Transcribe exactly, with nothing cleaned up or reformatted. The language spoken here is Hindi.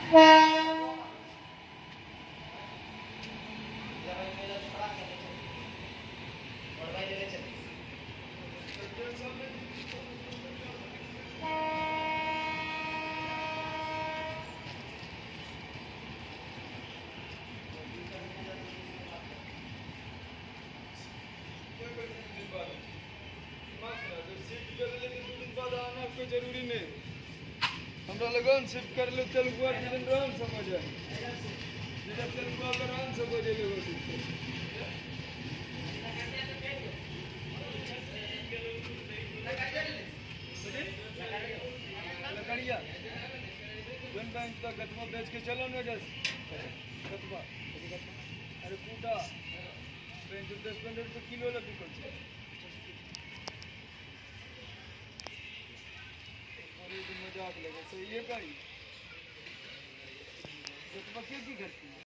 कोई जरूरी नहीं हमरा लगन शिफ्ट कर लो तेलुगु और जिन रहन समझ है जिन तेलुगु और रहन समझ ले लो लकड़िया वन बैंक तक गतवा बेच के चलो ना जस गतवा अरे कूटा बेच दस पंद्रह रुपये किलो लगी कुछ मजाक लगे सही है भाई की करती है।